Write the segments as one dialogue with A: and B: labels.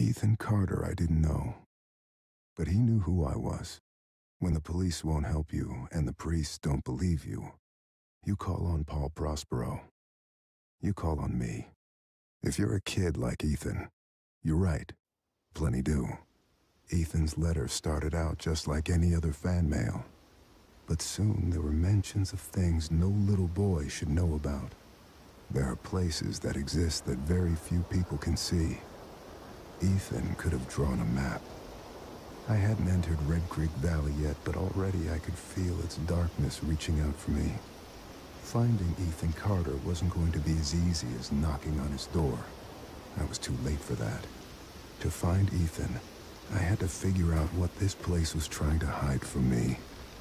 A: Ethan Carter I didn't know, but he knew who I was. When the police won't help you and the priests don't believe you, you call on Paul Prospero. You call on me. If you're a kid like Ethan, you're right. Plenty do. Ethan's letter started out just like any other fan mail. But soon there were mentions of things no little boy should know about. There are places that exist that very few people can see. Ethan could have drawn a map. I hadn't entered Red Creek Valley yet, but already I could feel its darkness reaching out for me. Finding Ethan Carter wasn't going to be as easy as knocking on his door. I was too late for that. To find Ethan, I had to figure out what this place was trying to hide from me.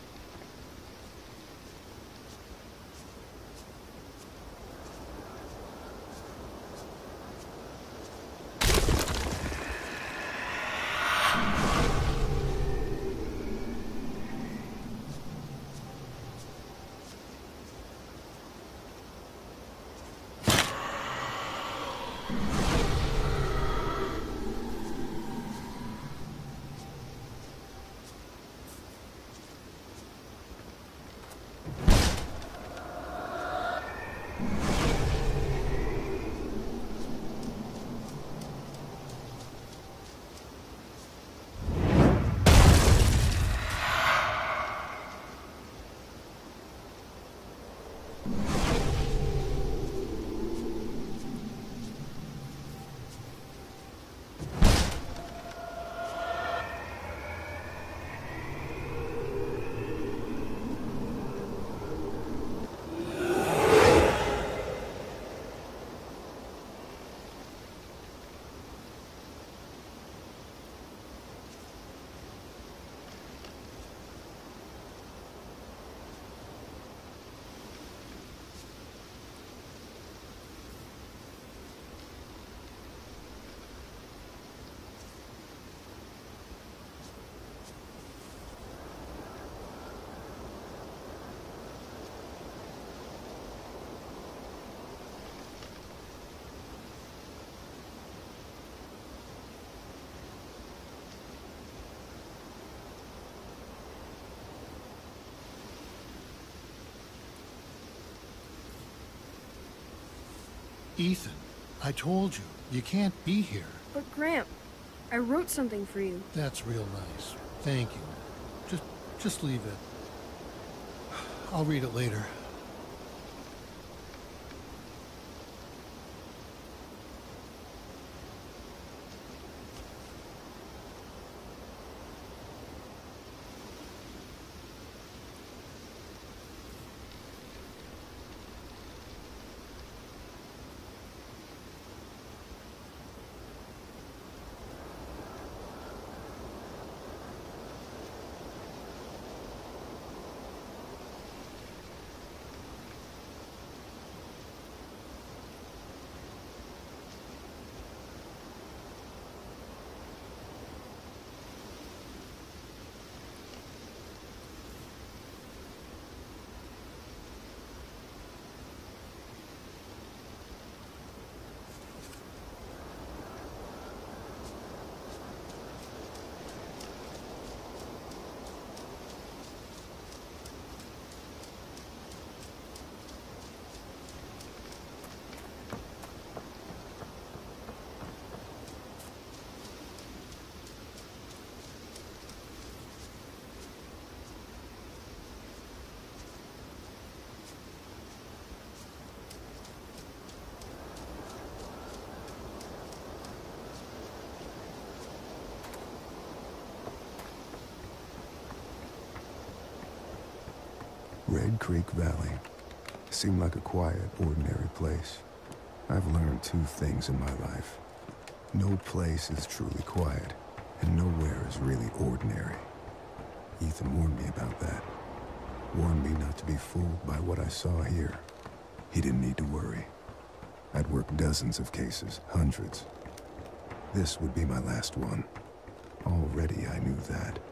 B: Ethan, I told you, you can't be here.
C: But Gramp, I wrote something for you.
B: That's real nice. Thank you. Just leave it. I'll read it later.
A: Red Creek Valley seemed like a quiet, ordinary place. I've learned two things in my life. No place is truly quiet, and nowhere is really ordinary. Ethan warned me about that. Warned me not to be fooled by what I saw here. He didn't need to worry. I'd worked dozens of cases, hundreds. This would be my last one. Already I knew that.